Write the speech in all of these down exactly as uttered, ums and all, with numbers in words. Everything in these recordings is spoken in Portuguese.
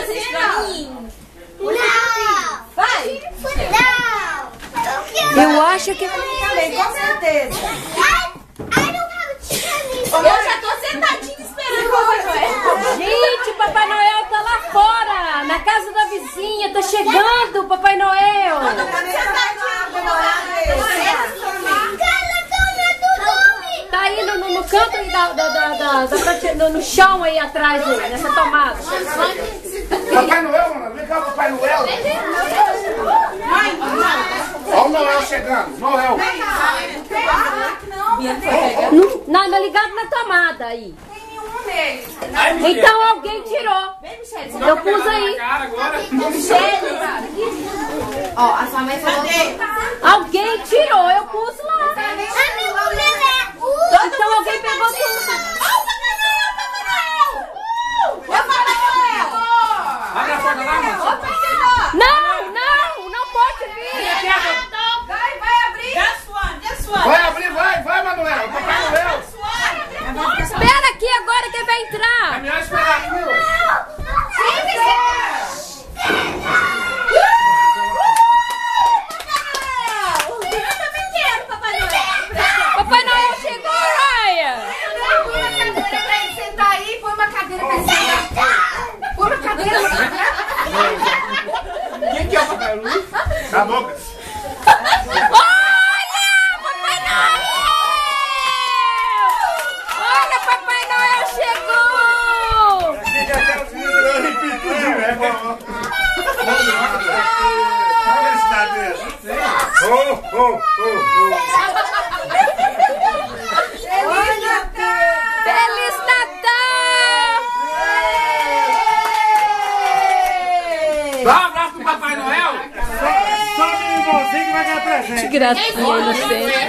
presente pra mim? Não! Vai! Não! Eu acho que... Também, com certeza. Eu já tô sentadinha esperando o Papai Noel. Gente, o Papai Noel tá lá fora, na casa da vizinha, tá chegando o Papai Noel. Tá aí no, no, no canto aí da, da, da, da, da prate- no, no chão aí atrás, aí, nessa tomada. Papai Noel, mano. Vem cá, Papai Noel. Olha o Noel chegando. Noel. Não, não, tá ligado na tomada aí. Então alguém tirou. Eu pus aí. Ó, a sua mãe falou. Alguém tirou, eu pus lá. Então alguém pegou tudo. Abre a porta lá, mano. Não, não, não pode vir. Vai, vai abrir. Vai abrir, vai, vai, Manuel. Papai Noel. Espera aqui agora que ele vai É entrar. melhor esperar aqui, ó. Papai Noel chegou, Raya. Põe uma cadeira pra ele sentar aí. Põe uma cadeira pra ele sentar. Põe uma cadeira pra ele sentar. Quem que é o Papai Noel? Cala a boca. Olha, Papai Noel! Olha, Papai Noel chegou! Fica até os meninos repetindo, né? Olha esse cadeiro. Oh, oh, oh, oh. Feliz Natal! Dá um abraço pro Papai Noel. Só o meninozinho que vai ganhar presente. Que gracinha inocente.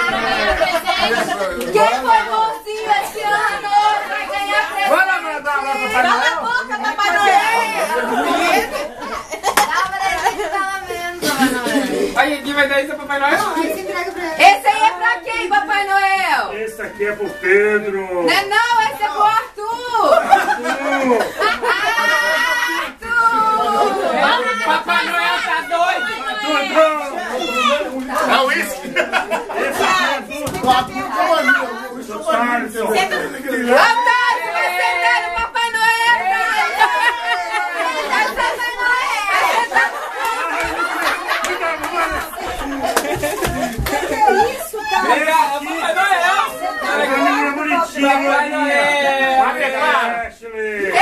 Quem foi bonzinho esse ano vai ganhar presente? Vai lá, mano, dá um abraço pro Papai Cala a Noel. boca, Papai Noel! Dá presente, pelo menos, Papai Noel. Aí, quem vai dar isso é Papai Noel? Esse aí é pra quem, Papai Noel? Esse aqui é pro Pedro. Não é não, esse é pro Arthur! Arthur! Papai Noel tá doido. É o uísque. Esse aqui é do Otávio. Otávio, vai sentar no Papai Noel! Vai Papai Noel! Vem cá, é o Papai Noel. Essa menina bonitinha. Papai Noel. Vai pegar. Ashley.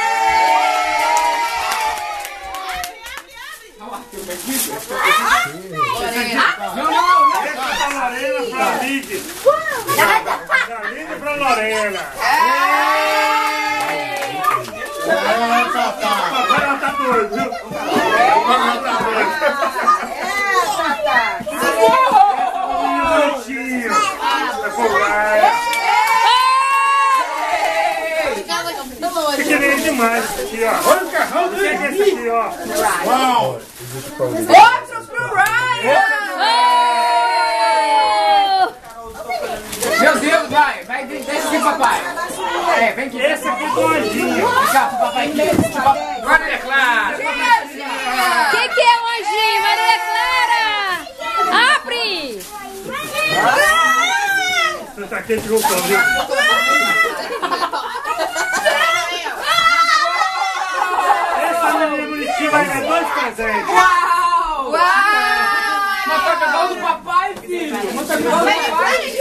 Não, não, não. Essa é pra Lorena, pra Lídia. Da Lídia pra Lorena. O papai ela tá doido, viu? O papai tá doido. Bonitinho. É por lá. Esse aqui é demais, esse aqui, ó. Olha o carrão do que é esse aqui, ó. Uau! Outro pro Ryan! Meu Deus, vai. Vai, deixa aqui, papai. É, vem aqui. Esse aqui é do anjinho. Vem cá, pro papai aqui. Maria Clara. Quem que é o anjinho? Maria Clara! Abre! Você tá quente voltando, viu? Essa menina bonitinha vai ganhar dois presentes. Uau! Uau! Mas tá pegando do papai, filho. Mas tá pegando do papai.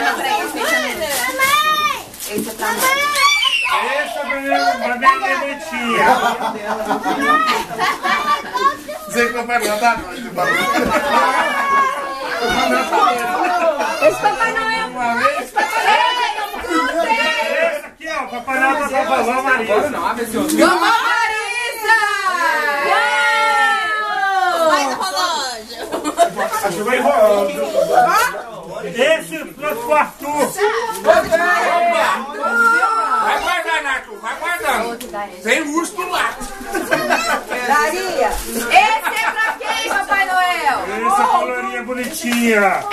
Esse é pra mim. Essa menina vai ganhar bonitinha. Você que não vai mandar, não. Esse Papai Noel. Uma vez. Esse aqui, ó, o Papai Noel tá pra vovó Marisa. Não, abre esse outro. Vamos, Marisa! Acho que vai enrolando. Esse trouxe pro Arthur. Vai guardar, Nato. Vai guardando. Sem luxo do lado. Daria. Esse é pra quem, Papai Noel? Essa colorinha bonitinha.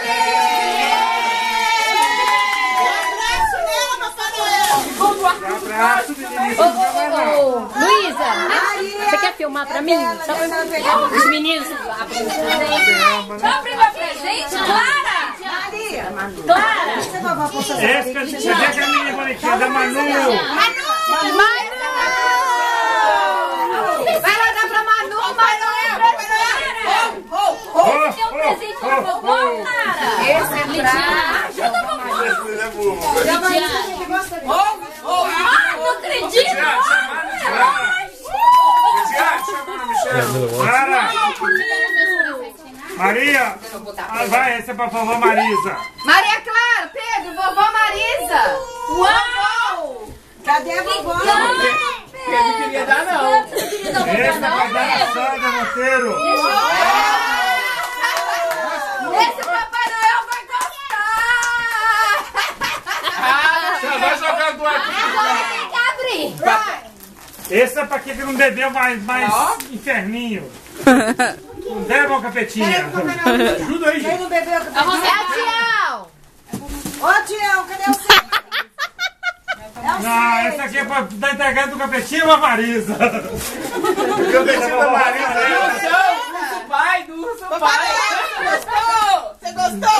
Esse! Dá abraço, menino. Ô, ô, ô, ô, Luísa, você quer filmar pra mim? Só pra os meninos abrem o presente. Só abrir meu presente, Clara! Clara! Esse que eu te disse, cadê aquela menina bonitinha da Manu? Manu! Vai lá dar pra Manu, Manu! Oh, Esse é um presente pra vovó, Clara! Esse é pra... Ajuda a vovó! Ah, não acredito! Clara! Maria! Ah, vai, esse é pra vovó Marisa. Maria Clara, Pedro, vovó Marisa! Uau! Cadê a vovó? Pedro não queria dar, não. Esse é pra Dona Sandra Monteiro. Esse Papai Noel vai gostar! Você vai jogar do aqui. Agora tem que abrir! Esse é pra quem que não bebeu mais, mais inferninho. Não bebe o capetinha. Ajuda aí, Quem gente. não bebeu? É a Tião! Ô, Tião, cadê o seu? Não, essa aqui é pra dar entregando do capetinho ou a Marisa? Eu deixei da Marisa aí. Urso pai, do urso pai. Você gostou?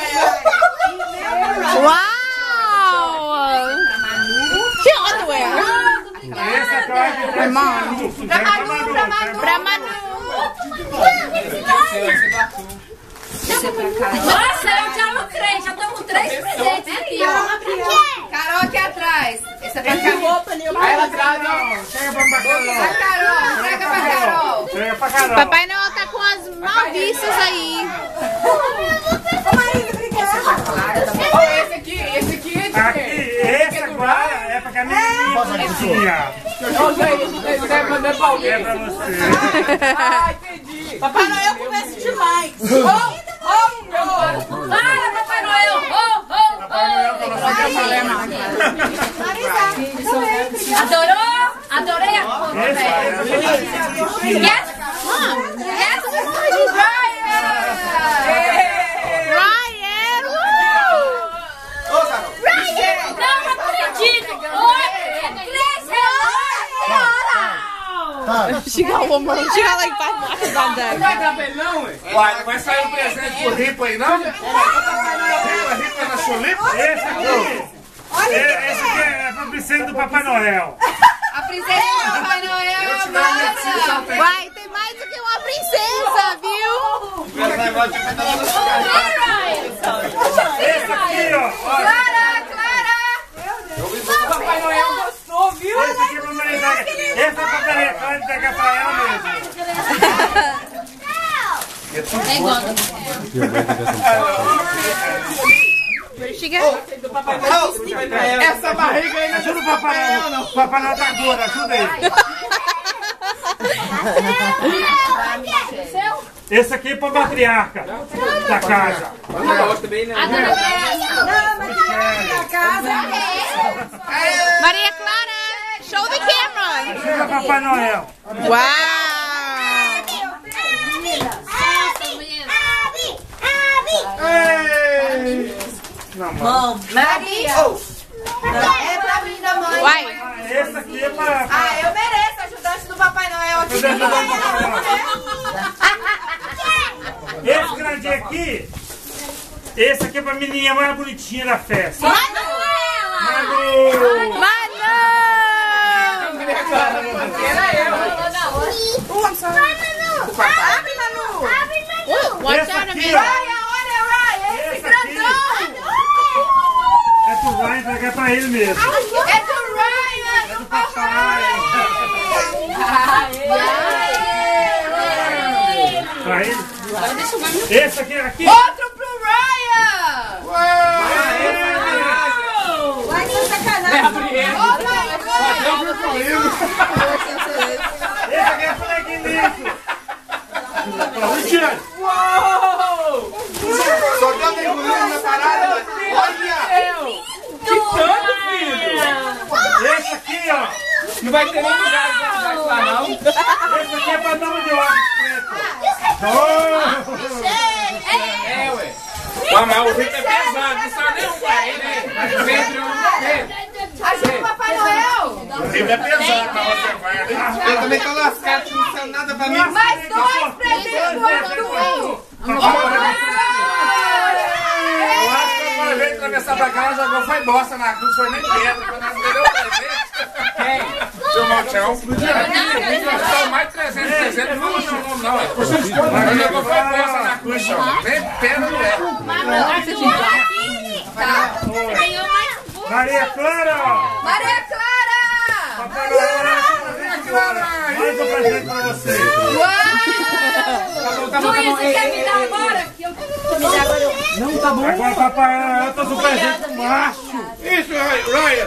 Uau! Que underwear? Essa aqui é pra Manu. Pra Manu, pra Manu! Pra Manu. Nossa, eu já lucrei, já estamos com três presentes aqui, ó. Carol aqui atrás. Esse é pra Carol. Aí ela traz, ó. Chega pra Pra Carol, entrega pra Carol. Chega pra Carol. Papai Noel tá com as maldiças aí. Ó, esse aqui, esse aqui é de Aqui, quem? esse agora é pra caminhonete bonitinha. Não, gente, esse é mandar pra alguém. É pra você. Ah, entendi. Papai Noel começa demais. Para, Papai Noel! Oh, oh, oh! Adorou? Adorei a foto, Esse velho. é pra Yes! Yes! Ryan! Não acredito! Oi! Chega o homem, chega lá em paz. Não vai dar pra ele, não, ué? Uai, não vai sair um presente pro rico aí, não? Rico na chulipa? Esse aqui. Esse aqui é pra princesa do Papai Noel. A princesa do Papai Noel, manda! Uai, tem mais do que uma princesa, viu? Esse aqui, ó. ó. Clara, Clara! Papai Noel gostou, viu? Esse aqui é pra Maria. Esse é pra Maria. Vai entregar pra ela mesmo. Chega. Essa barriga aí não Ajuda o Papai Noel. O Papai Noel tá gordo, ajuda aí. Esse aqui é pra matriarca da casa. não gosta bem, né? Maria Clara, show the camera. Ajuda o Papai Noel. Uau! Ei! Não, mano. Maria! É pra mim da mãe. Uai, Esse aqui é pra... Ah, eu mereço ajudante do Papai Noel aqui. Eu devo ajudar o Papai Noel. Esse grandinho aqui, esse aqui é pra menininha mais bonitinha da festa. Manuela! Manu! Manu! Era eu. Abre, Manu. Watch Esse out, aqui, amigo. ó, Olha, olha, olha, esse Esse grandão! é pro Ryan entregar pra ele mesmo. É do Ryan! É do papai! Pra ele. Esse aqui, aqui. Outro pro Ryan! Vai ser sacanagem. Oh my God! Esse aqui é flag nisso. Uou! Só deu uma engolida na parada, mas... Olha! Que tanto, filho! Esse aqui, ó. Não vai ter nem lugar de lá, não. Esse aqui é pra dama de óculos preto. Oh! É, ué. Mas o Rito é pesado, não sabe nem um pai, né? Pedro, Pedro. Ajuda o Papai Noel! Ele é pesado pra você, vai. Eu também tô lascado, não saiu nada pra mim. Mais dois presentes do Arthur. Eu acho que uma vez atravessar pra cá, ela jogou, foi bosta na cruz, foi nem pedra. Quando ela deu o presente. Quem? Seu Malchão. São mais de trezentos, trezentos, não fala seu nome, não. Ela jogou, foi bosta na cruz, só. Nem pedra não é. Maria Clara! Maria Clara! Papai Noel, Maria Clara! Mais um presente pra você! Uau! Luiz, você quer me dar agora? Que eu vou me dar agora. Não, tá bom. Agora, papai Noel, eu tô com presente pro macho! Isso, Ryan!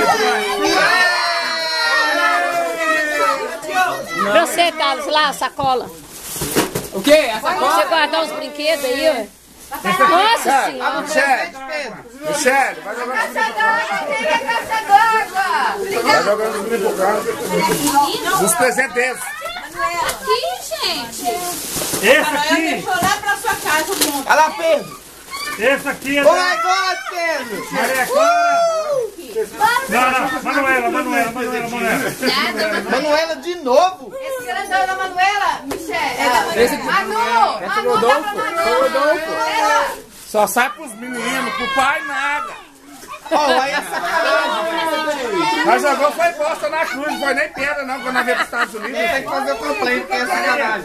Pra você, Carlos, lá, a sacola. O quê? A sacola? Você guardar os brinquedos aí, ué. Nossa senhora. Michele! Michele, vai jogar no Caixa d'água, quem é caixa d'água? Vai jogando no brinco, cara. Os presentes deles. Aqui, gente. Esse aqui, Deixa eu lá pra sua casa, o mundo. Olha lá, Pedro. esse aqui é Oh da my God, Pedro. Maria Clara! Não, não, Manuela, Manuela, Manuela, Manuela. Manuela de novo. Esse grandão da Manuela, Michelle. Manu! Manu da Manuela! Só sai pros meninos, pro pai nada. Oh, aí é sacanagem. Mas jogou foi bosta na cruz, não foi nem pedra não, quando nós viemos para os Estados Unidos. Tem que fazer o complaint, que é sacanagem.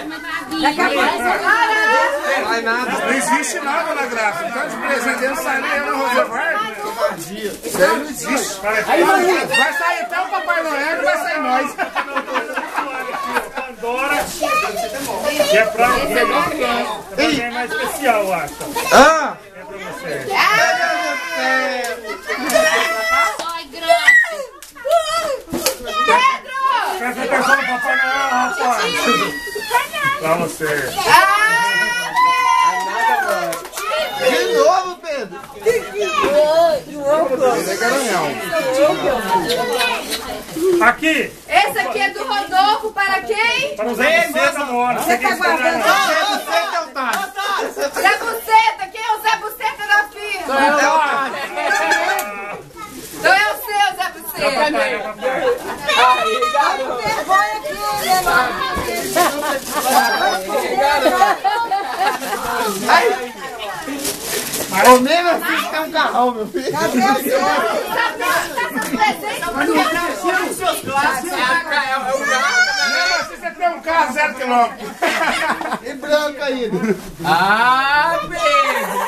Vai nada. Não existe nada na Graça. Então os presentes deles saíram no Roosevelt. Isso aí não existe. Vai sair até o Papai Noel e vai sair nós. Pandora, que é pra alguém é mais especial, eu acho. Ah! É pra você. Ai, graça. Presta atenção no Papai Noel, rapaz. Pra você. De novo, Pedro. Aqui, Esse aqui é do Rodolfo para quem? para o Zé Buceta, amor. Você tá guardando? Zé Buceta, quem é o Zé Buceta da filha? Então é o seu, Zé Buceta. Ao menos assim tem um carrão, meu filho. Você tem um carro zero quilômetro. E branco ainda. Ah, Pedro!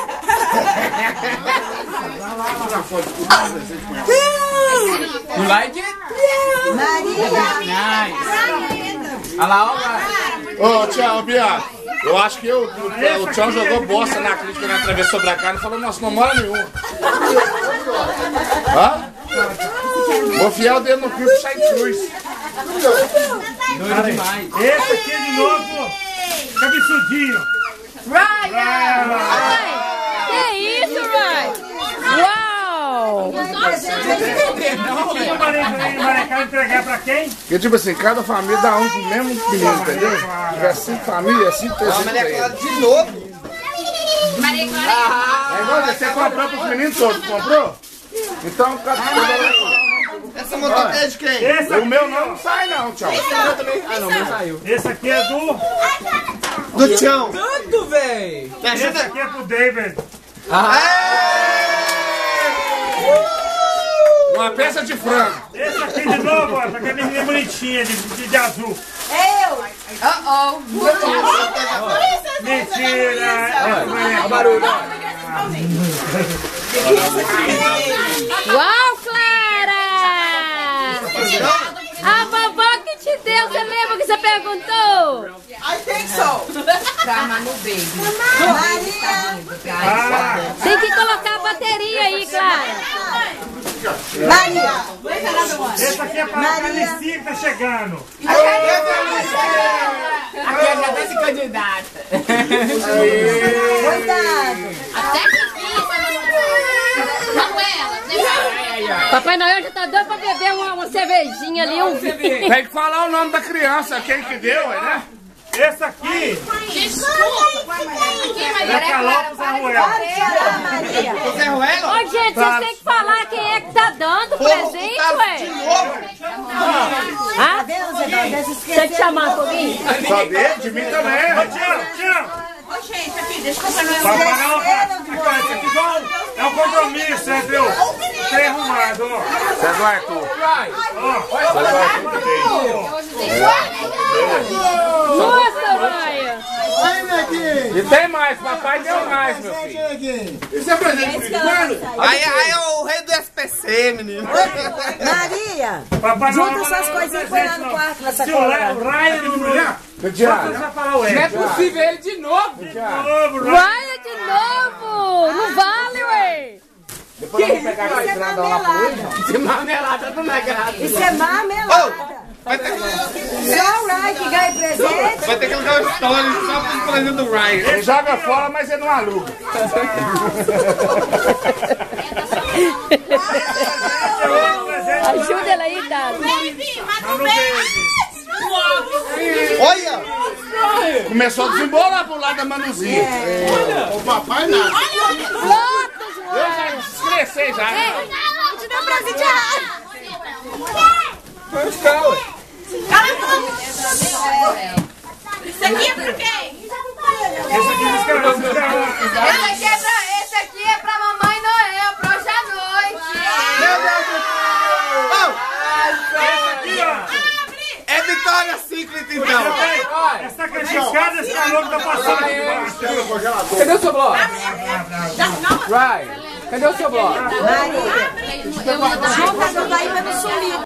You like it? Nice. Olha lá, Ô, tchau, Bia. Eu acho que eu, o, o Tchau jogou bosta na crítica na atravessou pra cá e falou, nossa, não mora nenhum. Hã? Vou enfiar o dedo no cu e puxar em cruz. doido demais. Esse aqui de novo, cabeçudinho. Ryan! Que isso, Ryan? Uau! E o Marecá entregar pra quem? Porque, tipo assim, cada família dá um pro mesmo menino, entendeu? Se tiver cinco famílias, cinco pessoas. Maria Clara de novo. Maria Clara. É igual você comprou pros meninos todos, comprou? Então, cada Essa motoca é de quem? Esse o aqui, meu não sai não, tchau. Ah, não, não saiu. esse aqui é do... Do Tchau. Tanto, véi! Me Esse ajuda. aqui é pro David. Uma peça de frango. Esse aqui de novo, ó, pra aquela menina bonitinha de, de, de azul. Eu! Uh-oh! Mentira! Olha o barulho, ó. Uau, Clara! A vovó que te deu, você lembra que você perguntou? I think so. Pra Manu Baby. Ah, Tem que colocar a bateria aí, Clara. Maria. esse aqui é pra a Alicia que tá chegando. Aqui já tá se candidata. Até que fiz. Manuela, Papai Noel já tá doido pra beber uma, uma cervejinha ali, um vinho. Tem que falar o nome da criança, quem que deu, né? Esse aqui desculpa. é Calopes Samuel. Zé Ruelo? Ô, gente, vocês têm que falar quem é que tá dando presente, ué. Ah? Você te chamar, Foguinho? Saber? De mim também. Ô, tchau, tchau. Ô, gente, aqui, deixa eu comprar Papai não, aqui, isso aqui igual é um compromisso entre eu ter arrumado, ó. Você é do Arthur. Ó. Nossa, Raia! E tem mais, papai deu mais, meu filho. Isso é presente de quando? Aí, aí é o rei do S P C, menino. Maria, Papai não junta essas coisinhas e põe lá no quarto, na Se o sacola. o Ryan não me Tiago. você vai falar o Não é Ed. possível ele de novo. De novo, Ryan. Raia de novo! Não vale, ué! Depois eu vou pegar aquela Isso é estrada lá pro marmelada. De marmelada não é graça. Isso é marmelada. Vai ter, Só o Rai que ganha presente. vai ter que colocar uma história só pro presente do Ryan. Ele joga fora, mas ele não aluga. Ajuda ela aí, Dado. Olha! Começou a desembolar pro lado da Manuzinha. O papai nada. Lotos, Eu já descrescei já. Te deu presente errado. Vai ficar, ué. Isso aqui é pra quem? Esse aqui é escravo, esse escravo. Esse aqui é pra, esse aqui é pra Mamãe Noel, pra hoje à noite. Meu Deus do céu! Aqui, ó. É Vitória Secret, então. Essa caixiscada, esse calor que tá passando aqui embaixo. Cadê o seu bloco? Right. Cadê o seu bloco? Maria, junta essa daí pra não sumir.